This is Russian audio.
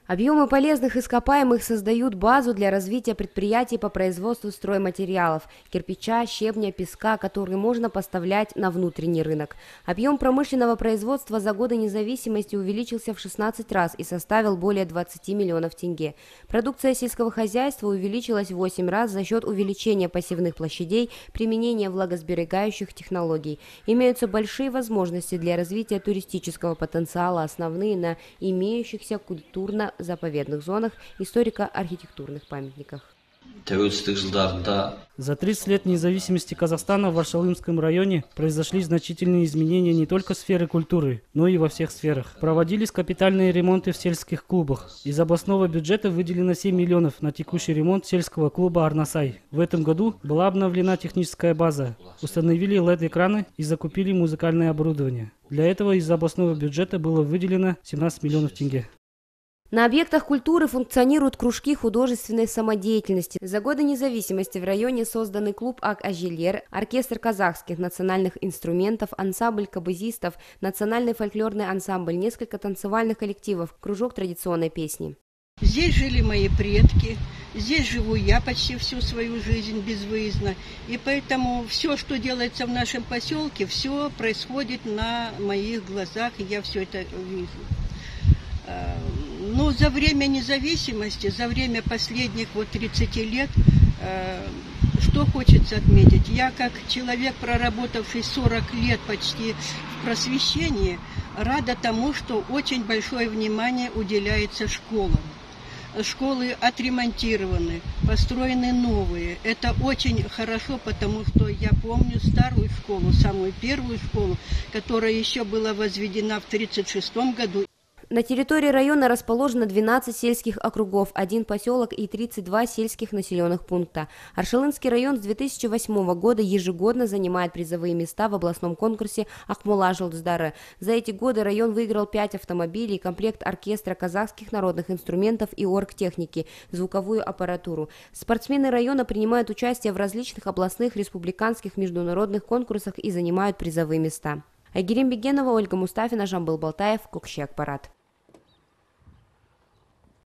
Объемы полезных ископаемых создают базу для развития предприятий по производству стройматериалов – кирпича, щебня, песка, которые можно поставлять на внутренний рынок. Объем промышленного производства за годы независимости увеличился в 16 раз и составил более 20 миллионов тенге. Продукция сельского хозяйства увеличилась в 8 раз за счет увеличения посевных площадей, применения влагосберегающих технологий. Имеются большие возможности для развития туристического потенциала, основные на имеющихся культурно-заповедных зонах, историко-архитектурных памятниках. За 30 лет независимости Казахстана в Аршалымском районе произошли значительные изменения не только в сфере культуры, но и во всех сферах. Проводились капитальные ремонты в сельских клубах. Из областного бюджета выделено 7 миллионов на текущий ремонт сельского клуба «Арнасай». В этом году была обновлена техническая база, установили LED-экраны и закупили музыкальное оборудование. Для этого из областного бюджета было выделено 17 миллионов тенге. На объектах культуры функционируют кружки художественной самодеятельности. За годы независимости в районе созданы клуб «Ак-Ажелер», оркестр казахских национальных инструментов, ансамбль кабызистов, национальный фольклорный ансамбль, несколько танцевальных коллективов, кружок традиционной песни. Здесь жили мои предки, здесь живу я почти всю свою жизнь безвыездно. И поэтому все, что делается в нашем поселке, все происходит на моих глазах, и я все это вижу. Но за время независимости, за время последних 30 лет, что хочется отметить, я как человек, проработавший 40 лет почти в просвещении, рада тому, что очень большое внимание уделяется школам. Школы отремонтированы, построены новые. Это очень хорошо, потому что я помню старую школу, самую первую школу, которая еще была возведена в 1936 году. На территории района расположено 12 сельских округов, 1 поселок и 32 сельских населенных пункта. Аршалынский район с 2008 года ежегодно занимает призовые места в областном конкурсе «Акмола Жылдыздары». За эти годы район выиграл 5 автомобилей, комплект оркестра казахских народных инструментов и оргтехники, звуковую аппаратуру. Спортсмены района принимают участие в различных областных, республиканских, международных конкурсах и занимают призовые места. Айгерим Бегенова, Ольга Мустафина, Жамбыл Балтаев, Кукши Акпарат.